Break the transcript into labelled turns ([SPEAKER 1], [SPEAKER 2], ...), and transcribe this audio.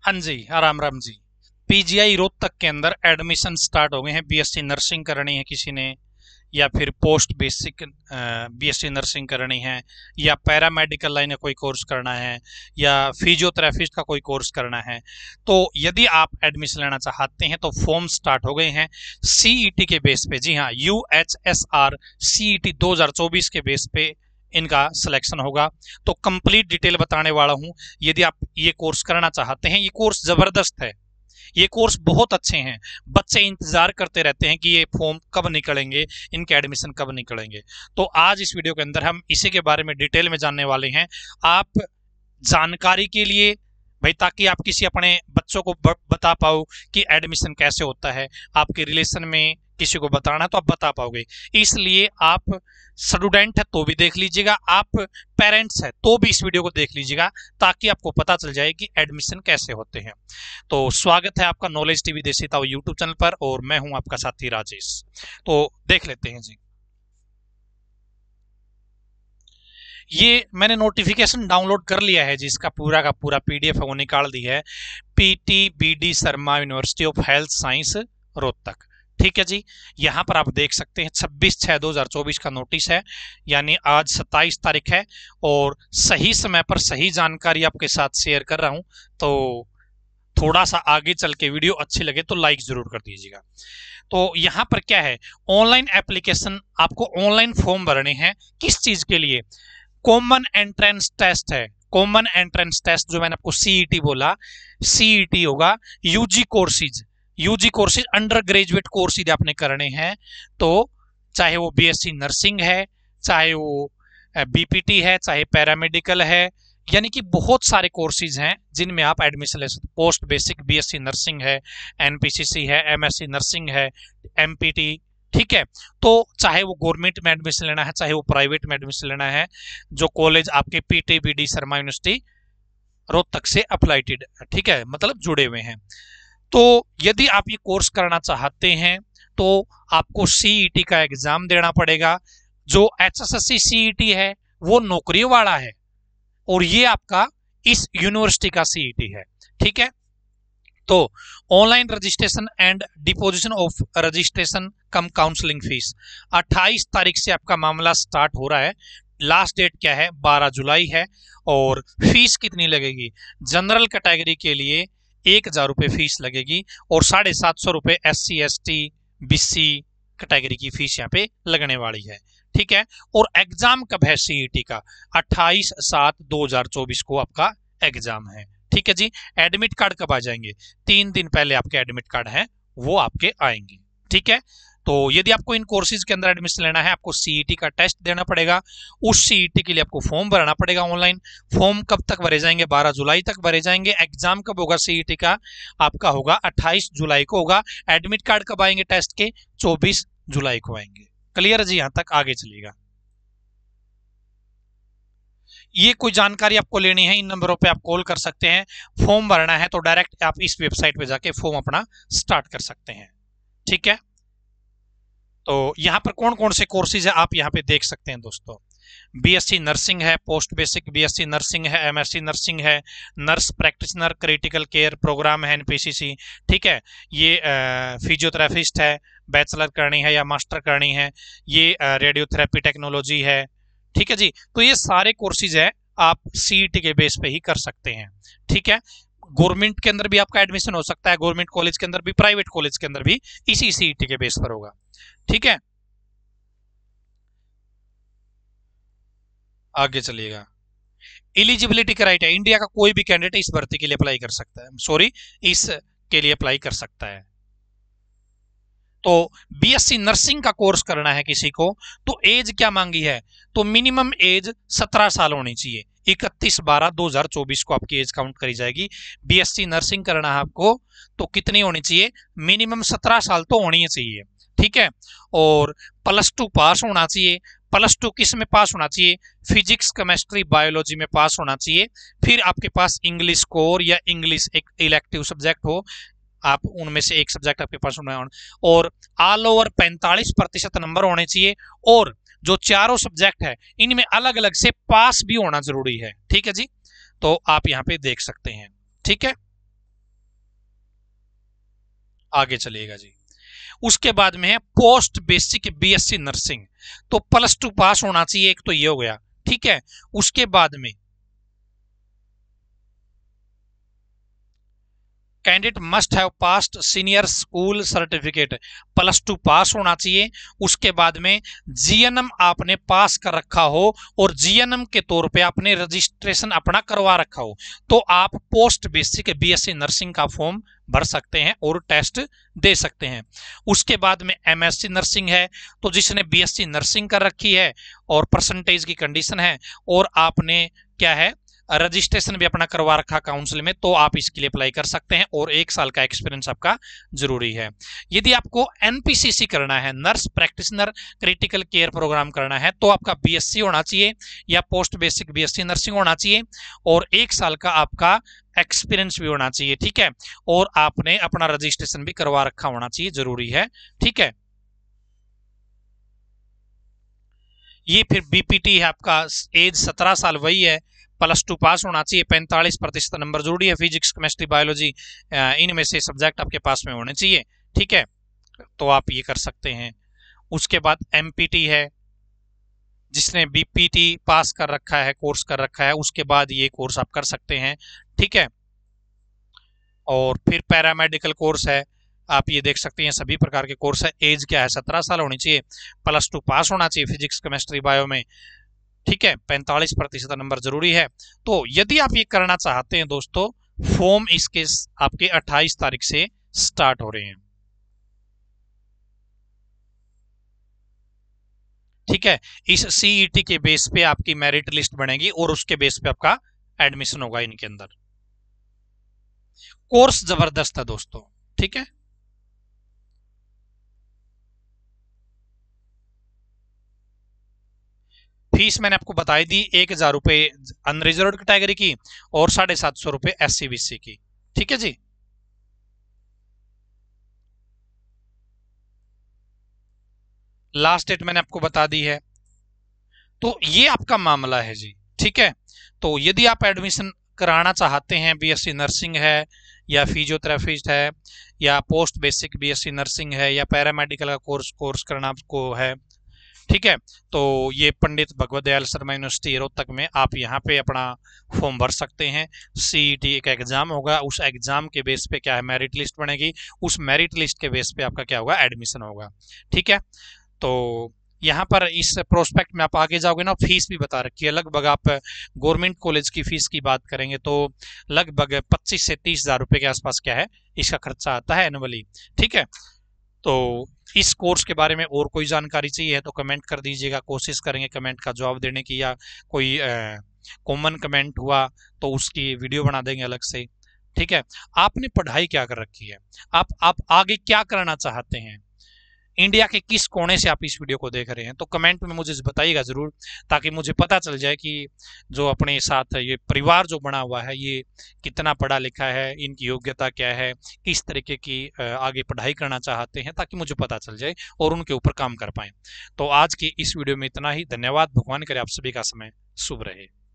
[SPEAKER 1] हाँ जी, राम राम जी। पीजीआई रोहतक के अंदर एडमिशन स्टार्ट हो गए हैं। बीएससी नर्सिंग करनी है किसी ने, या फिर पोस्ट बेसिक बीएससी नर्सिंग करनी है, या पैरामेडिकल लाइन का कोई कोर्स करना है, या फिजियोथेरेपिस्ट का कोई कोर्स करना है, तो यदि आप एडमिशन लेना चाहते हैं तो फॉर्म स्टार्ट हो गए हैं सीईटी के बेस पे। जी हाँ, यूएचएसआर सीईटी 2024 के बेस पे इनका सिलेक्शन होगा। तो कंप्लीट डिटेल बताने वाला हूं। यदि आप ये कोर्स करना चाहते हैं, ये कोर्स जबरदस्त है, ये कोर्स बहुत अच्छे हैं। बच्चे इंतजार करते रहते हैं कि ये फॉर्म कब निकलेंगे, इनके एडमिशन कब निकलेंगे। तो आज इस वीडियो के अंदर हम इसी के बारे में डिटेल में जानने वाले हैं। आप जानकारी के लिए भाई, ताकि आप किसी अपने बच्चों को बता पाओ कि एडमिशन कैसे होता है, आपके रिलेशन में किसी को बताना है तो आप बता पाओगे। इसलिए आप स्टूडेंट है तो भी देख लीजिएगा, आप पेरेंट्स है तो भी इस वीडियो को देख लीजिएगा, ताकि आपको पता चल जाए कि एडमिशन कैसे होते हैं। तो स्वागत है आपका नॉलेज टीवी देसी ताऊ यूट्यूब चैनल पर, और मैं हूं आपका साथी राजेश। तो देख लेते हैं जी। ये मैंने नोटिफिकेशन डाउनलोड कर लिया है जिसका पूरा का पूरा पीडीएफ है, वो निकाल दी है। PTBD Sharma university of health science Rohtak. ठीक है जी, यहां पर आप देख सकते हैं 26/6/2024 का नोटिस है, यानी आज 27 तारीख है, और सही समय पर सही जानकारी आपके साथ शेयर कर रहा हूं। तो थोड़ा सा आगे चल के वीडियो अच्छी लगे तो लाइक जरूर कर दीजिएगा। तो यहां पर क्या है, ऑनलाइन एप्लीकेशन, आपको ऑनलाइन फॉर्म भरने हैं। किस चीज के लिए? कॉमन एंट्रेंस टेस्ट है। कॉमन एंट्रेंस टेस्ट जो मैंने आपको सीईटी बोला, सीईटी होगा। UG courses undergraduate course यदि आपने करने हैं, तो चाहे वो बीएससी नर्सिंग है, चाहे वो बीपीटी है, चाहे पैरामेडिकल है, यानी कि बहुत सारे कोर्सेज हैं जिनमें आप एडमिशन ले सकते। पोस्ट बेसिक बीएससी नर्सिंग है, एनपीसीसी है, एमएससी नर्सिंग है, एमपीटी। ठीक है, तो चाहे वो गवर्नमेंट में एडमिशन लेना है, चाहे वो प्राइवेट में एडमिशन लेना है, जो कॉलेज आपके पीटीबीडी शर्मा यूनिवर्सिटी रोहतक से अप्लाइटेड, ठीक है, मतलब जुड़े हुए हैं। तो यदि आप ये कोर्स करना चाहते हैं तो आपको सीईटी का एग्जाम देना पड़ेगा। जो एचएसएससी सीईटी है वो नौकरी वाला है, और ये आपका इस यूनिवर्सिटी का सीईटी है। ठीक है, तो online registration and deposition of registration cum counselling fees 28 तारीख से आपका मामला स्टार्ट हो रहा है। लास्ट डेट क्या है? 12 जुलाई है। और फीस कितनी लगेगी? जनरल कैटेगरी के लिए 1000 रुपये फीस लगेगी, और 750 रुपये SC ST BC कैटेगरी की फीस यहाँ पे लगने वाली है। ठीक है, और एग्जाम कब है सीईटी का? 28/7/2024 को आपका एग्जाम है। ठीक है जी, एडमिट कार्ड कब आ जाएंगे? 3 दिन पहले आपके एडमिट कार्ड हैं वो आपके आएंगे। ठीक है, तो यदि आपको इन कोर्सेज के अंदर एडमिशन लेना है, आपको सीईटी का टेस्ट देना पड़ेगा। उस सीईटी के लिए आपको फॉर्म भरना पड़ेगा ऑनलाइन। फॉर्म कब तक भरे जाएंगे? 12 जुलाई तक भरे जाएंगे। एग्जाम कब होगा सीईटी का? आपका होगा 28 जुलाई को होगा। एडमिट कार्ड कब आएंगे टेस्ट के? 24 जुलाई को आएंगे। क्लियर जी? यहां तक आगे चलिएगा। ये कोई जानकारी आपको लेनी है, इन नंबरों पे आप कॉल कर सकते हैं। फॉर्म भरना है तो डायरेक्ट आप इस वेबसाइट पे जाके फॉर्म अपना स्टार्ट कर सकते हैं। ठीक है, तो यहां पर कौन कौन से कोर्सेज है आप यहां पे देख सकते हैं दोस्तों। बीएससी नर्सिंग है, पोस्ट बेसिक बीएससी नर्सिंग है, एमएससी नर्सिंग है, nurse practitioner critical care programme है एनपीसीसी। ठीक है, ये फिजियोथेरेपिस्ट है, बैचलर करनी है या मास्टर करनी है, ये रेडियोथेरेपी टेक्नोलॉजी है। ठीक है जी, तो ये सारे कोर्सेज है, आप सीईटी के बेस पे ही कर सकते हैं। ठीक है, गवर्नमेंट के अंदर भी आपका एडमिशन हो सकता है, गवर्नमेंट कॉलेज के अंदर भी, प्राइवेट कॉलेज के अंदर भी इसी सीईटी के बेस पर होगा। ठीक है, आगे चलिएगा। एलिजिबिलिटी क्राइटेरिया, इंडिया का कोई भी कैंडिडेट इस भर्ती के लिए अप्लाई कर सकता है, सॉरी इस के लिए अप्लाई कर सकता है। तो बीएससी नर्सिंग का कोर्स करना है किसी को, तो एज क्या मांगी है? तो मिनिमम एज 17 साल होनी चाहिए। 31/12/2024 को आपकी एज काउंट करी जाएगी। बीएससी नर्सिंग करना है आपको तो कितनी होनी चाहिए? मिनिमम 17 साल तो होनी ही चाहिए। ठीक है, और +2 पास होना चाहिए। +2 किस में पास होना चाहिए? फिजिक्स केमिस्ट्री बायोलॉजी में पास होना चाहिए। फिर आपके पास इंग्लिश कोर या इंग्लिश एक इलेक्टिव सब्जेक्ट हो, आप उनमें से एक सब्जेक्ट आपके पास होना, और ऑल ओवर 45% नंबर होने चाहिए। और जो चारों सब्जेक्ट है इनमें अलग अलग से पास भी होना जरूरी है। ठीक है जी, तो आप यहाँ पे देख सकते हैं। ठीक है, आगे चलिएगा जी। उसके बाद में है पोस्ट बेसिक बीएससी नर्सिंग, तो +2 पास होना चाहिए, एक तो ये हो गया, ठीक है। उसके बाद में candidate must have passed senior school certificate, +2 pass होना चाहिए। उसके बाद में जीएनएम आपने पास कर रखा हो और जीएनएम के तौर पे आपने रजिस्ट्रेशन अपना करवा रखा हो, तो आप पोस्ट बेसिक बीएससी नर्सिंग का फॉर्म भर सकते हैं और टेस्ट दे सकते हैं। उसके बाद में एमएससी नर्सिंग है, तो जिसने बीएससी नर्सिंग कर रखी है और परसेंटेज की कंडीशन है और आपने क्या है रजिस्ट्रेशन भी अपना करवा रखा काउंसिल में, तो आप इसके लिए अप्लाई कर सकते हैं और 1 साल का एक्सपीरियंस आपका जरूरी है। यदि आपको एनपीसीसी करना है, nurse practitioner critical care program करना है, तो आपका बीएससी होना चाहिए या पोस्ट बेसिक बीएससी नर्सिंग होना चाहिए और 1 साल का आपका एक्सपीरियंस भी होना चाहिए, ठीक है। और आपने अपना रजिस्ट्रेशन भी करवा रखा होना चाहिए, जरूरी है, ठीक है। ये फिर बीपीटी है, आपका एज 17 साल वही है, +2 पास होना चाहिए, 45% नंबर जरूरी है, फिजिक्स केमिस्ट्री बायोलॉजी इनमें से सब्जेक्ट आपके पास में होने चाहिए, ठीक है। तो आप ये कर सकते हैं। उसके बाद एमपीटी है, जिसने बीपीटी पास कर रखा है, कोर्स कर रखा है, उसके बाद ये कोर्स आप कर सकते हैं, ठीक है। और फिर पैरामेडिकल कोर्स है, आप ये देख सकते हैं सभी प्रकार के कोर्स है। एज क्या है, 17 साल होनी चाहिए, +2 पास होना चाहिए फिजिक्स केमिस्ट्री बायो में, ठीक है। 45% नंबर जरूरी है। तो यदि आप ये करना चाहते हैं दोस्तों, फॉर्म इसके आपके 28 तारीख से स्टार्ट हो रहे हैं, ठीक है। इस सीईटी के बेस पे आपकी मेरिट लिस्ट बनेगी और उसके बेस पे आपका एडमिशन होगा इनके अंदर। कोर्स जबरदस्त है दोस्तों, ठीक है। फीस मैंने आपको बताई दी, 1,000 रुपए अनरिजर्व कैटेगरी की और 750 रुपए SC/BC की, ठीक है जी। लास्ट डेट मैंने आपको बता दी है। तो ये आपका मामला है जी, ठीक है। तो यदि आप एडमिशन कराना चाहते हैं, बीएससी नर्सिंग है या फिजियोथेरेपिस्ट है या पोस्ट बेसिक बीएससी नर्सिंग है या पैरामेडिकल का कोर्स करना आपको है, ठीक है, तो ये पंडित भगवत दयाल शर्मा यूनिवर्सिटी रोहतक में आप यहाँ पे अपना फॉर्म भर सकते हैं। सीईटी एक एग्जाम होगा, उस एग्जाम के बेस पे क्या है मेरिट लिस्ट बनेगी, उस मेरिट लिस्ट के बेस पे आपका क्या होगा एडमिशन होगा, ठीक है। तो यहाँ पर इस प्रोस्पेक्ट में आप आगे जाओगे ना, फीस भी बता रखी है। लगभग आप गवर्नमेंट कॉलेज की फीस की बात करेंगे तो लगभग 25 से 30 हजार रुपए के आसपास क्या है इसका खर्चा आता है एनुअली, ठीक है। तो इस कोर्स के बारे में और कोई जानकारी चाहिए तो कमेंट कर दीजिएगा, कोशिश करेंगे कमेंट का जवाब देने की, या कोई कॉमन कमेंट हुआ तो उसकी वीडियो बना देंगे अलग से, ठीक है। आपने पढ़ाई क्या कर रखी है, आप आगे क्या करना चाहते हैं, इंडिया के किस कोने से आप इस वीडियो को देख रहे हैं, तो कमेंट में मुझे बताइएगा जरूर, ताकि मुझे पता चल जाए कि जो अपने साथ ये परिवार जो बना हुआ है ये कितना पढ़ा लिखा है, इनकी योग्यता क्या है, किस तरीके की आगे पढ़ाई करना चाहते हैं, ताकि मुझे पता चल जाए और उनके ऊपर काम कर पाए। तो आज की इस वीडियो में इतना ही, धन्यवाद। भगवान करे आप सभी का समय शुभ रहे।